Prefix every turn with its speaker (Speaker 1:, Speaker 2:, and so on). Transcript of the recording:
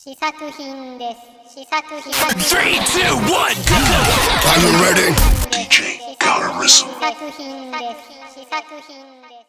Speaker 1: 試作品です。試作品。
Speaker 2: 3、2、1、GO!
Speaker 3: Are you ready? DJ got a rhythm.
Speaker 1: 試作品です。試作品です。